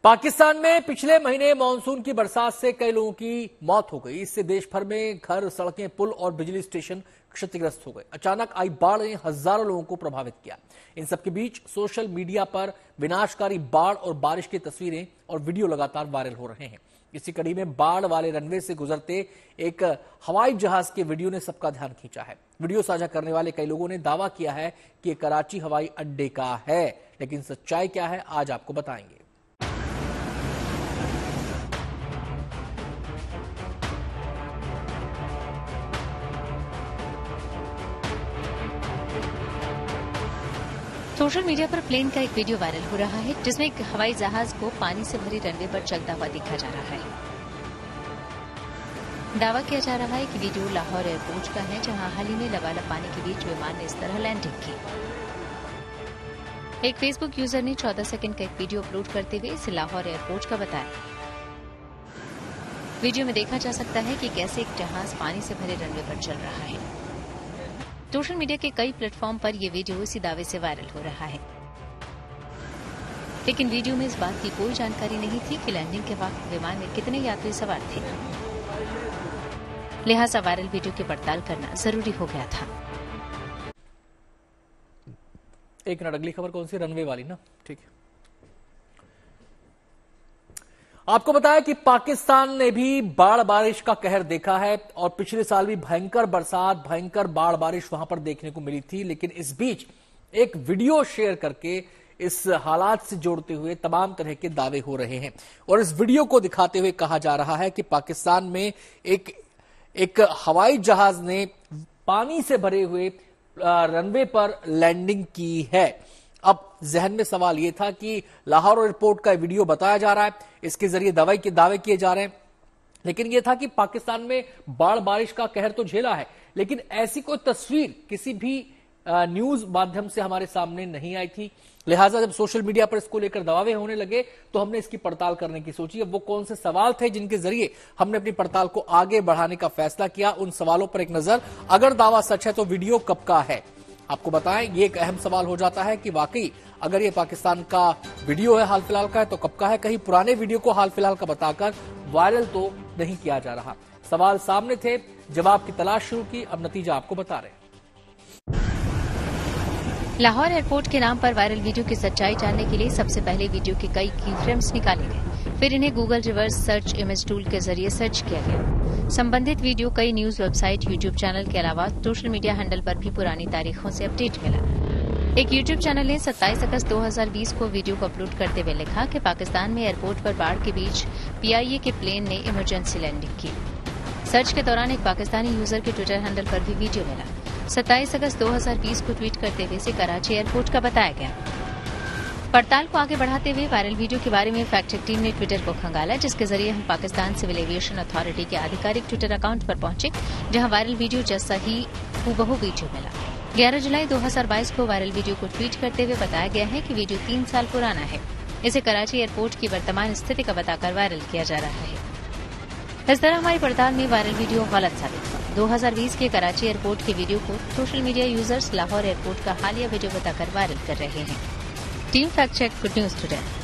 पाकिस्तान में पिछले महीने मानसून की बरसात से कई लोगों की मौत हो गई। इससे देश भर में घर, सड़कें, पुल और बिजली स्टेशन क्षतिग्रस्त हो गए। अचानक आई बाढ़ ने हजारों लोगों को प्रभावित किया। इन सबके बीच सोशल मीडिया पर विनाशकारी बाढ़ और बारिश की तस्वीरें और वीडियो लगातार वायरल हो रहे हैं। इसी कड़ी में बाढ़ वाले रनवे से गुजरते एक हवाई जहाज के वीडियो ने सबका ध्यान खींचा है। वीडियो साझा करने वाले कई लोगों ने दावा किया है कि ये कराची हवाई अड्डे का है, लेकिन सच्चाई क्या है आज आपको बताएंगे। सोशल मीडिया पर प्लेन का एक वीडियो वायरल हो रहा है, जिसमें एक हवाई जहाज को पानी से भरे रनवे पर चलता हुआ देखा जा रहा है। दावा किया जा रहा है कि वीडियो लाहौर एयरपोर्ट का है, जहां हाल ही में लबालब पानी के बीच विमान ने इस तरह लैंडिंग की। एक फेसबुक यूजर ने 14 सेकंड का एक वीडियो अपलोड करते हुए इसे लाहौर एयरपोर्ट का बताया। वीडियो में देखा जा सकता है कि कैसे एक जहाज पानी से भरे रनवे पर चल रहा है। सोशल मीडिया के कई प्लेटफॉर्म पर यह वीडियो इसी दावे से वायरल हो रहा है, लेकिन वीडियो में इस बात की कोई जानकारी नहीं थी कि लैंडिंग के वक्त विमान में कितने यात्री सवार थे। लिहाजा वायरल वीडियो की पड़ताल करना जरूरी हो गया था। एक मिनट, अगली खबर कौन सी? रनवे वाली ना, ठीक है। आपको बताया कि पाकिस्तान ने भी बाढ़ बारिश का कहर देखा है और पिछले साल भी भयंकर बरसात, भयंकर बाढ़ बारिश वहां पर देखने को मिली थी। लेकिन इस बीच एक वीडियो शेयर करके इस हालात से जोड़ते हुए तमाम तरह के दावे हो रहे हैं और इस वीडियो को दिखाते हुए कहा जा रहा है कि पाकिस्तान में एक हवाई जहाज ने पानी से भरे हुए रनवे पर लैंडिंग की है। अब जहन में सवाल यह था कि लाहौर एयरपोर्ट का वीडियो बताया जा रहा है, इसके जरिए दावे किए जा रहे हैं, लेकिन यह था कि पाकिस्तान में बाढ़ बारिश का कहर तो झेला है, लेकिन ऐसी कोई तस्वीर किसी भी न्यूज माध्यम से हमारे सामने नहीं आई थी। लिहाजा जब सोशल मीडिया पर इसको लेकर दावे होने लगे तो हमने इसकी पड़ताल करने की सोची। अब वो कौन से सवाल थे जिनके जरिए हमने अपनी पड़ताल को आगे बढ़ाने का फैसला किया, उन सवालों पर एक नजर। अगर दावा सच है तो वीडियो कब का है? आपको बताएं, ये एक अहम सवाल हो जाता है कि वाकई अगर ये पाकिस्तान का वीडियो है, हाल फिलहाल का है, तो कब का है? कहीं पुराने वीडियो को हाल फिलहाल का बताकर वायरल तो नहीं किया जा रहा। सवाल सामने थे, जवाब की तलाश शुरू की, अब नतीजा आपको बता रहे हैं। लाहौर एयरपोर्ट के नाम पर वायरल वीडियो की सच्चाई जानने के लिए सबसे पहले वीडियो के कई की फ्रेम्स निकाले गए, फिर इन्हें Google reverse search image tool के जरिए सर्च किया गया। संबंधित वीडियो कई न्यूज वेबसाइट, यूट्यूब चैनल के अलावा सोशल मीडिया हैंडल पर भी पुरानी तारीखों से अपडेट मिला। एक यूट्यूब चैनल ने 27 अगस्त 2020 को वीडियो को अपलोड करते हुए लिखा कि पाकिस्तान में एयरपोर्ट पर बाढ़ के बीच PIA के प्लेन ने इमरजेंसी लैंडिंग की। सर्च के दौरान एक पाकिस्तानी यूजर के ट्विटर हैंडल पर भी वीडियो मिला। 27 अगस्त 2020 को ट्वीट करते हुए इसे कराची एयरपोर्ट का बताया गया। पड़ताल को आगे बढ़ाते हुए वायरल वीडियो के बारे में फैक्ट चेक टीम ने ट्विटर को खंगाला, जिसके जरिए हम पाकिस्तान सिविल एविएशन अथॉरिटी के आधिकारिक ट्विटर अकाउंट पर पहुंचे, जहां वायरल वीडियो जैसा ही हूबहू वीडियो मिला। 11 जुलाई 2022 को वायरल वीडियो को ट्वीट करते हुए बताया गया है कि वीडियो 3 साल पुराना है। इसे कराची एयरपोर्ट की वर्तमान स्थिति का बताकर वायरल किया जा रहा है। इस तरह हमारी पड़ताल में वायरल वीडियो गलत साबित हुआ। 2020 के कराची एयरपोर्ट के वीडियो को social media users Lahore airport का हालिया वीडियो बताकर वायरल कर रहे हैं। Team fact check good news today.